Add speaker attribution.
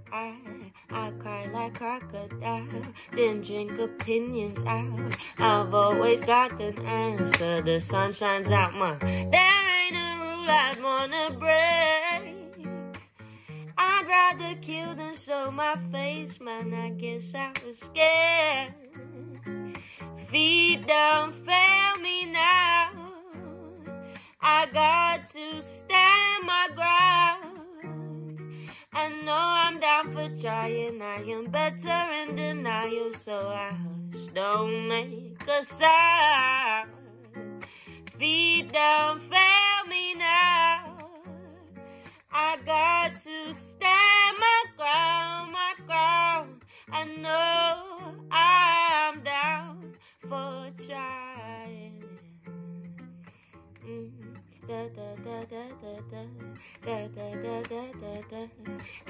Speaker 1: I cry like crocodile, then drink opinions out. I've always got an answer, the sun shines out my. There ain't a rule I'd wanna break. I'd rather kill than show my face, man, I guess I was scared. Feet don't fail me now, I got to stand my ground. I know I'm down for trying, I am better in denial, so I hush, don't make a sound. Feet don't fail me now, I got to stand my ground, my ground. I know I'm down for trying. Da da da da da da da da da da da da.